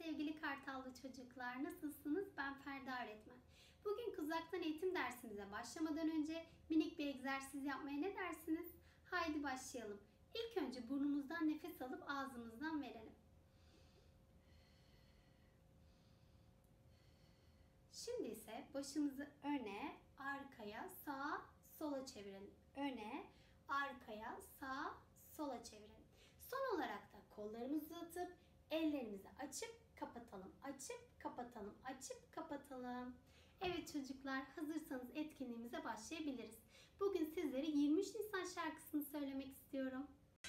sevgili Kartallı çocuklar. Nasılsınız? Ben Ferda öğretmen. Bugün uzaktan eğitim dersimize başlamadan önce minik bir egzersiz yapmaya ne dersiniz? Haydi başlayalım. İlk önce burnumuzdan nefes alıp ağzımızdan verelim. Şimdi ise başımızı öne, arkaya, sağa, sola çevirelim. Öne, arkaya, sağa, sola çevirelim. Son olarak da kollarımızı atıp ellerimizi açıp kapatalım. Açıp kapatalım. Açıp kapatalım. Evet çocuklar, hazırsanız etkinliğimize başlayabiliriz. Bugün sizlere 23 Nisan şarkısını söylemek istiyorum.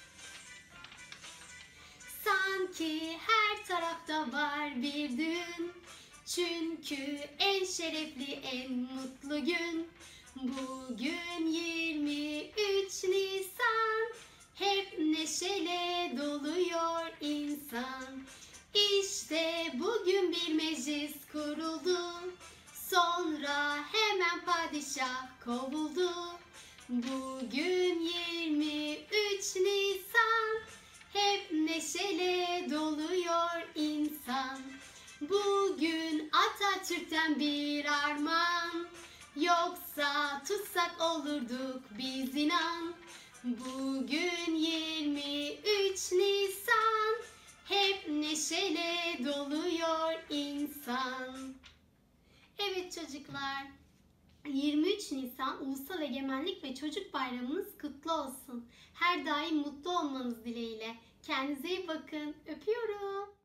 Sanki her tarafta var bir düğün. Çünkü en şerefli, en mutlu gün. Bugün 23 Nisan. Hep neşeyle doluyor insan. İşte bugün bir meclis kuruldu. Sonra hemen padişah kovuldu. Bugün 23 Nisan. Hep neşeyle doluyor insan. Bugün Atatürk'ten bir armağan. Yoksa tutsak olurduk biz inan. Bugün 23 Nisan. Hep neşeyle doluyor insan. Evet çocuklar, 23 Nisan Ulusal Egemenlik ve Çocuk Bayramınız kutlu olsun. Her daim mutlu olmanız dileğiyle. Kendinize iyi bakın. Öpüyorum.